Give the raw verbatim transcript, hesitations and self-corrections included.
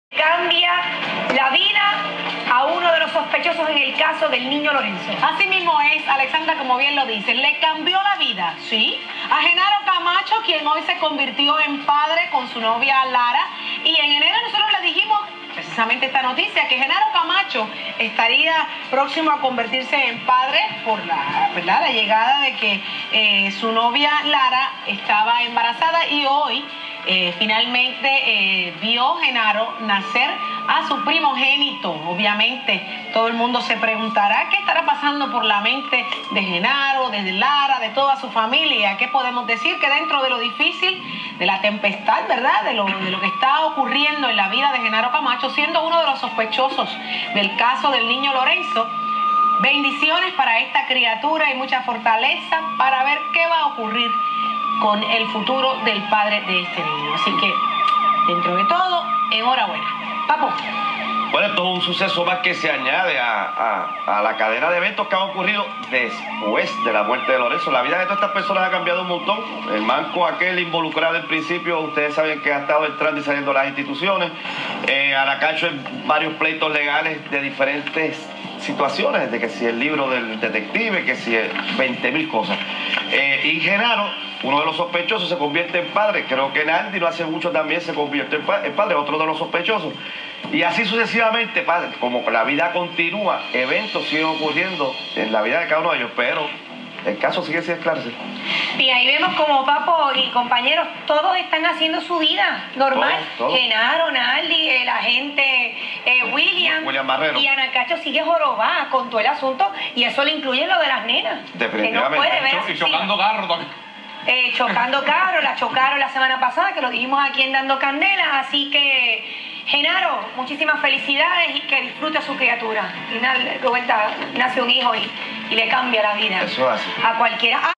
Cambia la vida a uno de los sospechosos en el caso del niño Lorenzo. Así mismo es, Alexandra, como bien lo dice, le cambió la vida, ¿sí? A Genaro Camacho, quien hoy se convirtió en padre con su novia Lara, y en enero nosotros le dijimos precisamente esta noticia, que Genaro Camacho estaría próximo a convertirse en padre por la, ¿verdad? la llegada de que eh, su novia Lara estaba embarazada, y hoy Eh, finalmente eh, vio Genaro nacer a su primogénito. Obviamente todo el mundo se preguntará qué estará pasando por la mente de Genaro, de Lara, de toda su familia. ¿Qué podemos decir? Que dentro de lo difícil, de la tempestad, ¿verdad? De lo, de lo que está ocurriendo en la vida de Genaro Camacho, siendo uno de los sospechosos del caso del niño Lorenzo, bendiciones para esta criatura y mucha fortaleza para ver qué va a ocurrir con el futuro del padre de este niño. Así que, dentro de todo, enhorabuena. Papo. Bueno, esto es un suceso más que se añade a, a, a la cadena de eventos que han ocurrido después de la muerte de Lorenzo. La vida de todas estas personas ha cambiado un montón. El manco aquel involucrado en principio, ustedes saben que ha estado entrando y saliendo de las instituciones. Eh, Aracacho en varios pleitos legales de diferentes situaciones, de que si el libro del detective, que si veinte mil cosas. Eh, y Genaro, uno de los sospechosos, se convierte en padre. Creo que Naldi no hace mucho también se convirtió en, pa en padre, otro de los sospechosos. Y así sucesivamente, padre, como la vida continúa, eventos siguen ocurriendo en la vida de cada uno de ellos, pero el caso sigue sin esclarecer. Y ahí vemos como Papo y compañeros, todos están haciendo su vida normal. Todo, todo. Genaro, Naldi, el agente eh, William, William Marrero. Y Anacacho sigue jorobada con todo el asunto, y eso le incluye lo de las nenas. Definitivamente. Que no puede ver Y chocando carro también. Eh, chocando carros, la chocaron la semana pasada, que lo dijimos aquí en Dando Candela. Así que, Genaro, muchísimas felicidades y que disfrute a su criatura. Y na, de vuelta nace un hijo y, y le cambia la vida. Eso es así. A cualquiera.